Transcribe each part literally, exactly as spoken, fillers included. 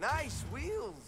Nice wheels.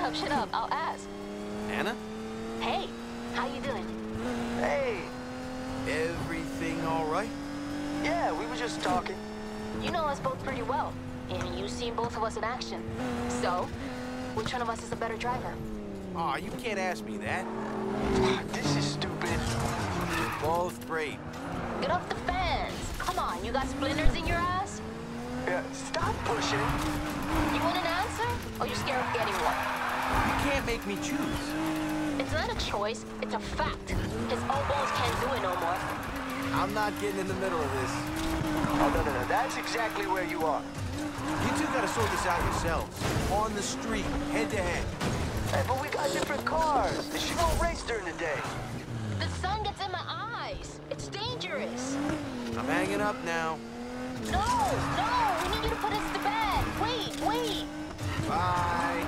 up, shut up. I'll ask. Anna? Hey, how you doing? Hey. Everything all right? Yeah, we were just talking. You know us both pretty well, and you've seen both of us in action. So, which one of us is a better driver? Aw, you can't ask me that. This is stupid. You're both great. Get off the fence. Come on, you got splinters in your ass? Yeah, stop pushing. You want an answer, or you scared of getting one? You can't make me choose. It's not a choice, it's a fact. His elbows can't do it no more. I'm not getting in the middle of this. Oh, no, no, no. That's exactly where you are. You two gotta sort this out yourselves. On the street, head to head. Hey, but we got different cars. She won't race during the day. The sun gets in my eyes. It's dangerous. I'm hanging up now. No, no, we need you to put us to bed. Wait, wait. Bye.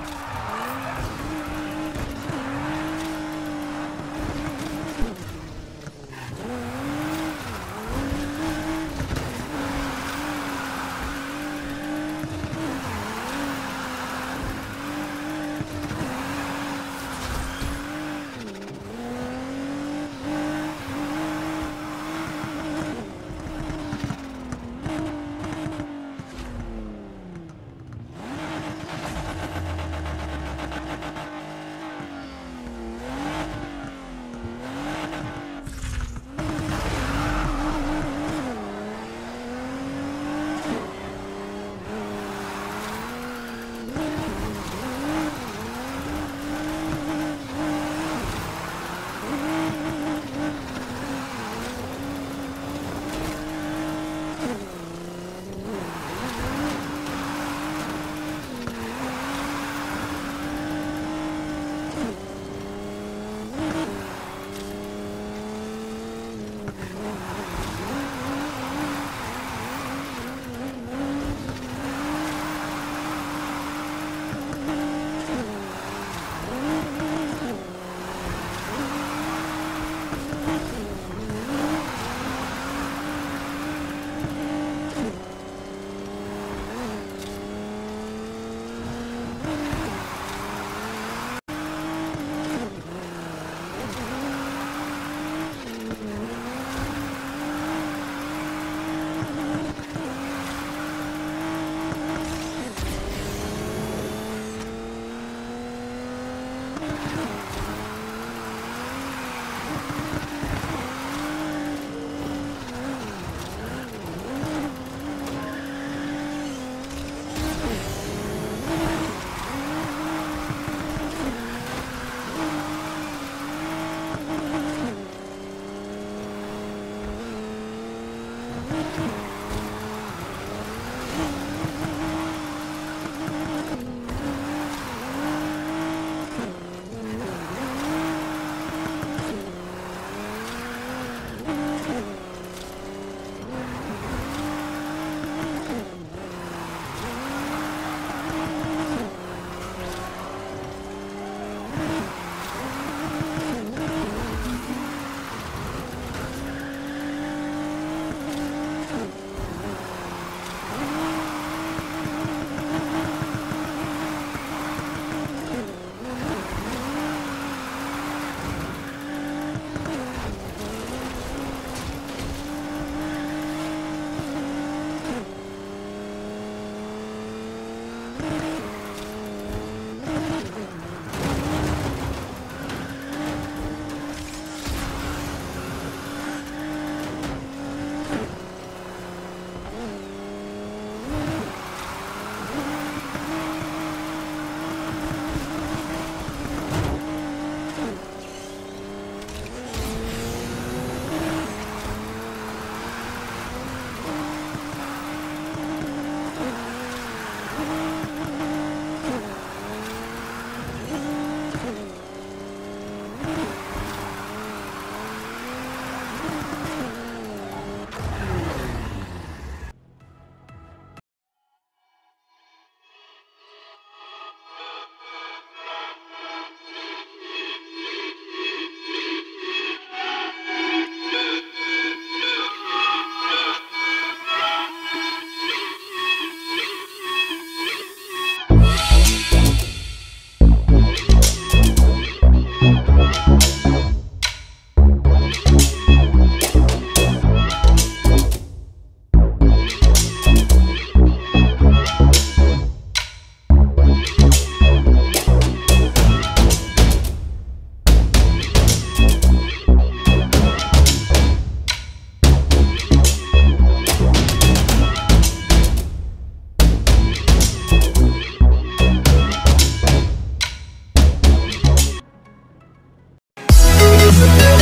It's a